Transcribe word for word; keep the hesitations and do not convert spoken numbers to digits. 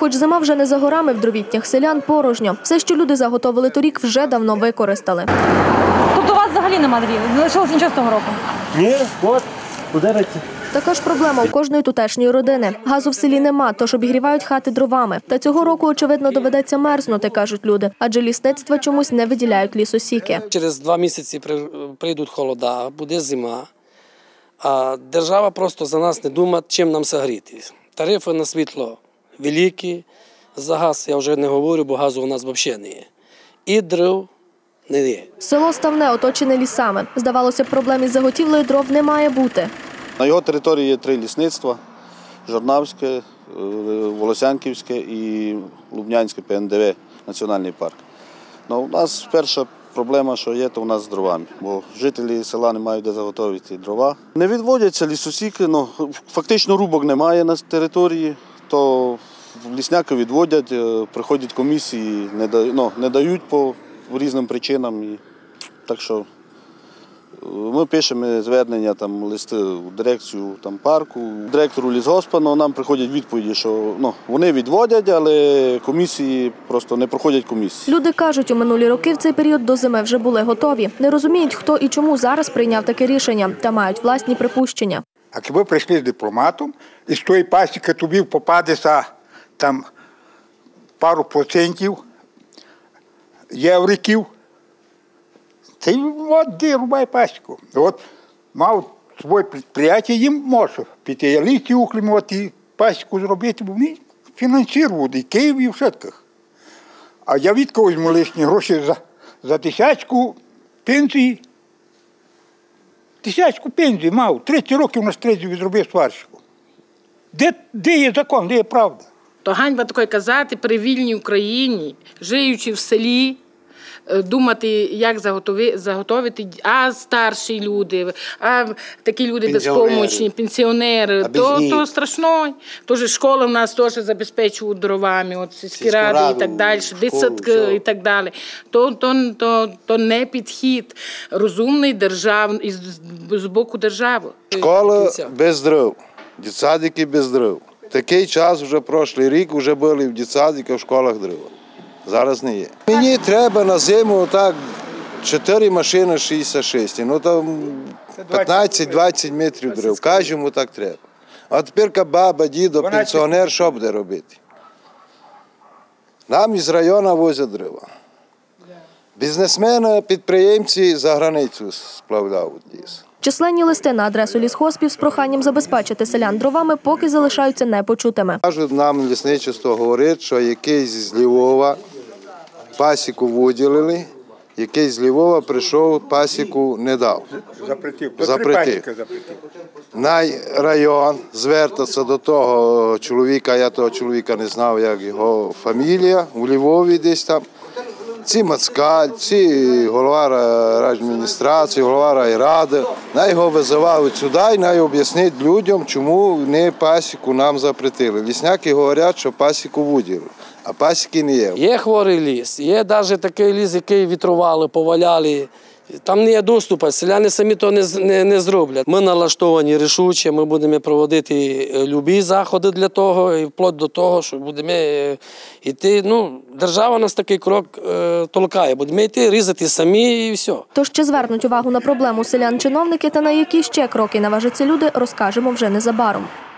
Хоч зима вже не за горами, в дровітнях селян порожньо. Все, що люди заготовили торік, вже давно використали. Тобто у вас взагалі нема дрів? Не лишилось нічого з того року? Ні, от, подивіться. Така ж проблема у кожної тутешньої родини. Газу в селі нема, тож обігрівають хати дровами. Та цього року, очевидно, доведеться мерзнути, кажуть люди. Адже лісництва чомусь не виділяють лісосіки. Через два місяці прийдуть холода, буде зима. А держава просто за нас не думає, чим нам согріти. Тарифи на світло великі, за газ я вже не говорю, бо газу у нас взагалі не є. І дров не є. Село Ставне оточене лісами. Здавалося б, проблем із заготівлею дров не має бути. На його території є три лісництва – Жорнавське, Волосянківське і Лубнянське Пе Ен Де Ве – національний парк. Но у нас перша проблема, що є, то у нас з дровами, бо жителі села не мають де заготовити дрова. Не відводяться лісосіки, ну, фактично рубок немає на території, то лісняки відводять, приходять комісії, не дають, ну, не дають по різним причинам. І, так що ми пишемо звернення, там, листи в дирекцію там, парку, директору лісгоспа, но нам приходять відповіді, що ну, вони відводять, але комісії просто не проходять комісії. Люди кажуть, у минулі роки в цей період до зими вже були готові. Не розуміють, хто і чому зараз прийняв таке рішення, та мають власні припущення. А ви прийшли з дипломатом, і з тої пасіки тобі попадеться там пару процентів євриків, це от де рубай пасіку. От мав своє підприємство, їм може піти лісі уклімувати і пасіку зробити, бо вони фінансують і Київ, і в Шетках. А я від когось візьму лишні гроші за, за тисячку пенсії. Тисячку пенсії мав, тридцять років на стрезі зробив сварщику. Де, де є закон, де є правда? То ганьба такої казати при вільній Україні, живучи в селі, думати, як заготовити, заготовити, а старші люди, а такі люди безпомічні, пенсіонери, то, то страшно. Тож школи в нас теж забезпечують дровами, от сільські ради і так далі, дитсадки і так далі. То, то, то, то не підхід розумний держав, з боку держави. Школа без дров, дитсадики без дров. Такий час вже прошлий рік вже були в дитсадиках, в школах дрова. Зараз не є. Мені треба на зиму так чотири машини шістдесят шість, ну там п'ятнадцять-двадцять метрів дров. Кожному так треба. А тепер баба, дідо, пенсіонер, що буде робити? Нам із району возять дрова. Бізнесмени, підприємці за границю сплавляють ліс. Численні листи на адресу лісгоспів з проханням забезпечити селян дровами поки залишаються непочутими. Кажуть, нам лісничество говорить, що якийсь з Львова пасіку виділили, якийсь з Львова прийшов, пасіку не дав. Запретив. Запретив. На район звертався до того чоловіка, я того чоловіка не знав, як його фамілія, у Львові десь там. Ці Мацкаль, ці голова райадміністрації, голова райради, най його визивають сюди і най об'яснять людям, чому вони пасіку нам запретили. Лісняки говорять, що пасіку виділили, а пасіки не є. Є хворий ліс, є навіть такий ліс, який вітрували, поваляли. Там не є доступу, селяни самі то не, не, не зроблять. Ми налаштовані рішуче, ми будемо проводити любі заходи для того, і вплоть до того, що будемо йти, ну, держава нас такий крок е, толкає, будемо йти, різати самі і все. Тож чи звернуть увагу на проблему селян чиновники та на які ще кроки наважаться люди, розкажемо вже незабаром.